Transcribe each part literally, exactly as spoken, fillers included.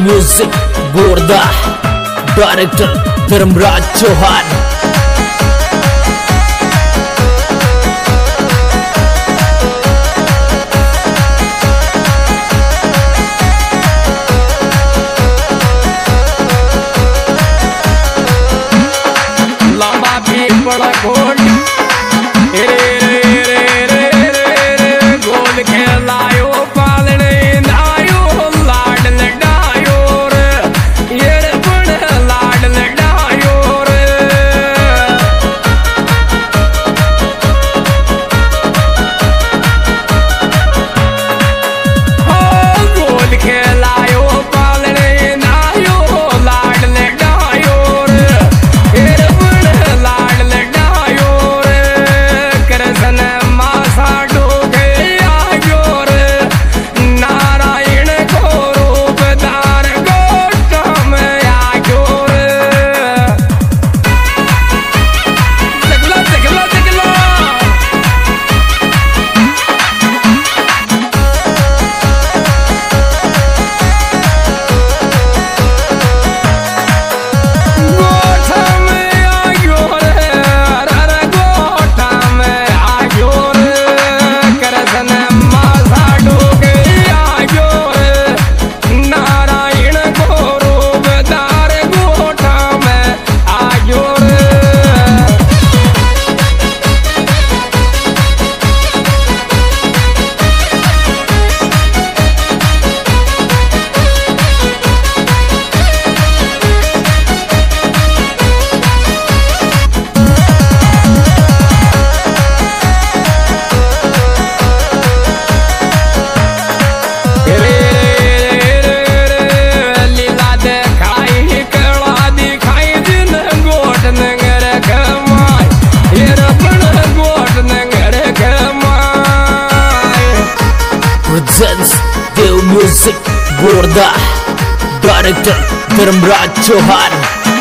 Music Borda director Dharmraj Chauhan. लामा भी बड़ा गोल रे रे रे रे रे रे गोल खेलायो पालने नायो लाड लडायो रे ये पण लाड लडायो रे हो गोल खेलायो पालने नायो लाड लडायो रे ये लाड लडायो रे कृष्ण मासा डोगे आयो रे नारायण को रूप दार गोष्ठ में आयो रे जगला जगला जगला presents Dev music Borda director Dharmraj Chauhan.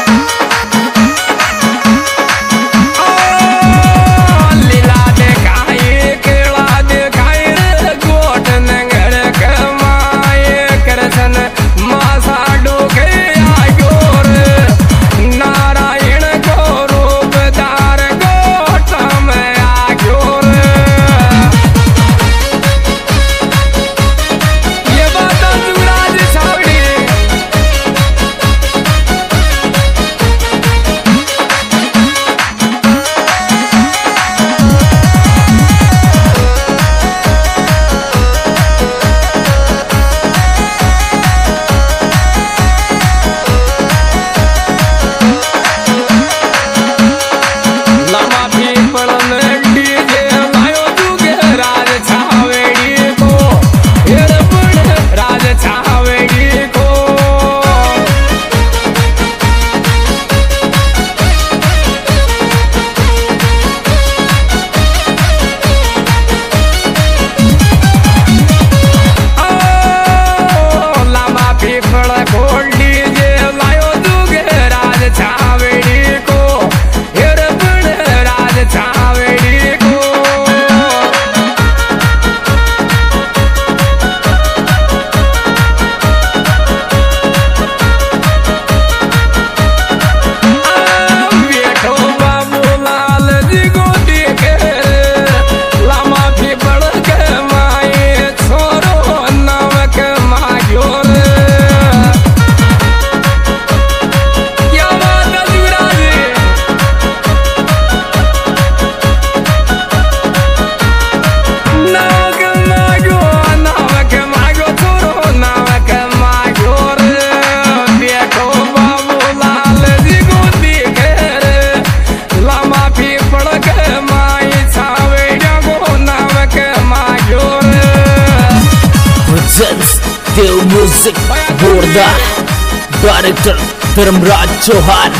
Dev music Borda director Dharmraj Chauhan.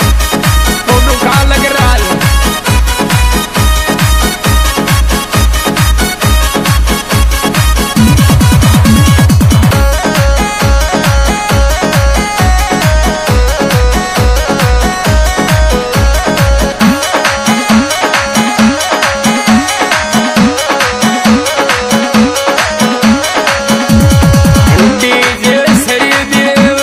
लग रहा है डीजे सही देव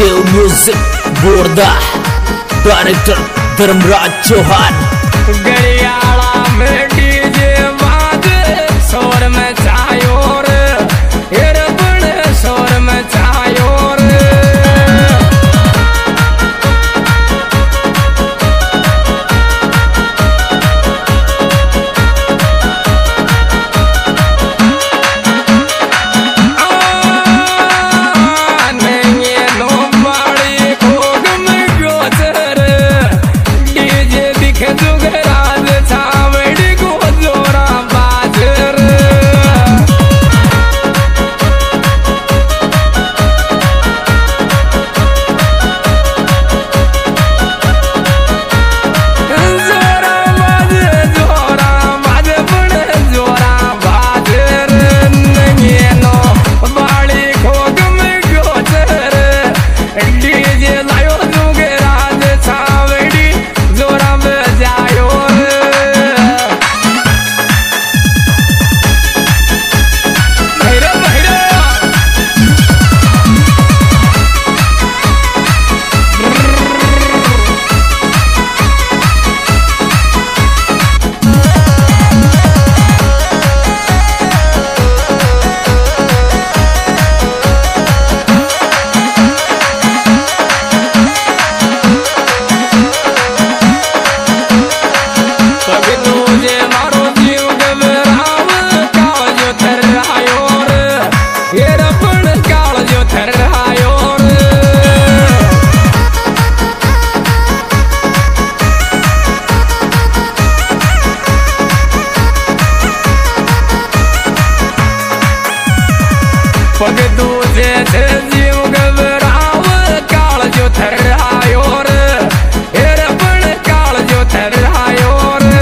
देव म्यूजिक बोरदा डायरेक्टर धर्मराज चौहान। गलियाला में डीजे बाजे शोर में चायोर एरबण शोर में चायोर पग दूजे थे जीव घबराव काल जो थर्रायो रे एरबण काल जो थर्रायो रे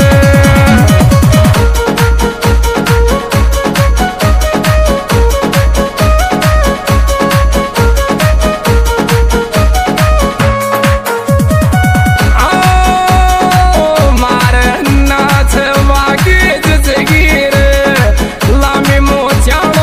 आओ मारे नाच वागे जैसे गिरे लामी मोचालो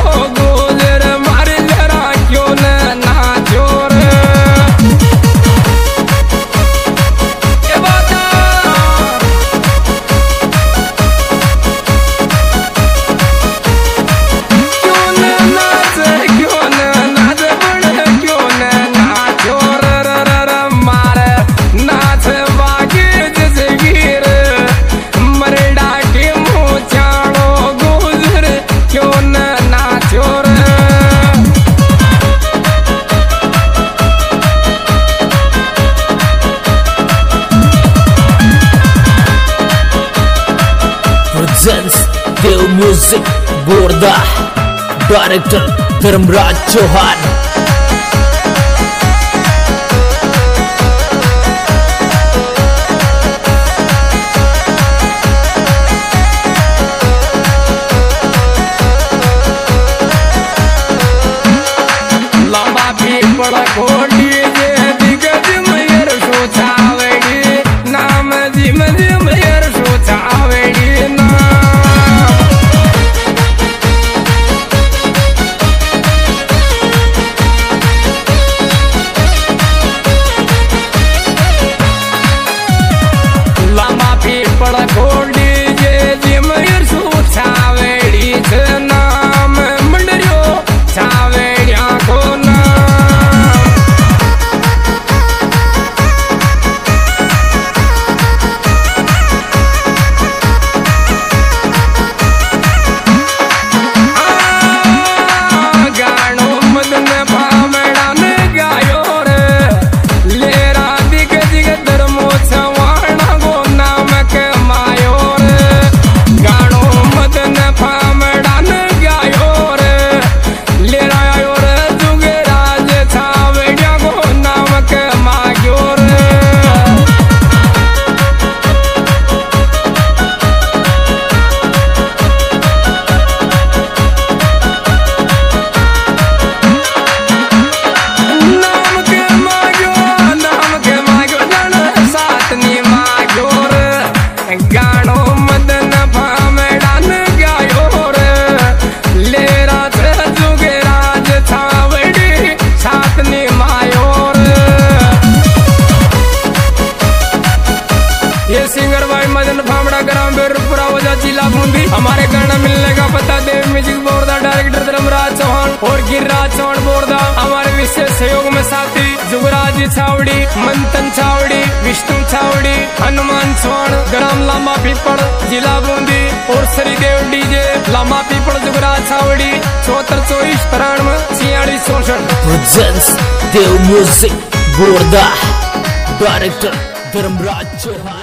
देव म्यूजिक बोरदा डायरेक्टर धर्मराज चौहान। लंबा भी बड़ा कोडी जे दिगज मयर सोचावेडी नाम जिम जिम यर सोचावेडी ना लंबा भी बड़ा कोडी जे जिम यर सोचावेडी नाम मंडरियो चावेडिया को नाम जिला बूंदी। हमारे गाना मिलने का पता देव म्यूजिक बोर्दा डायरेक्टर धर्मराज चौहान और गिरिराज चौहान बोर्दा। हमारे विशेष सहयोग में साथी जुगराज छावड़ी, मंथन छावड़ी, विष्णु छावड़ी, हनुमान चौहान, ग्राम लामा पीपड़ जिला बूंदी और श्रीदेव डीजे लामा पीपड़ जुगराज छावड़ी चौहत्तर चौबीस तिरानवे छियालीस चौसठ। Presents Dev music Borda director Dharmraj Chauhan.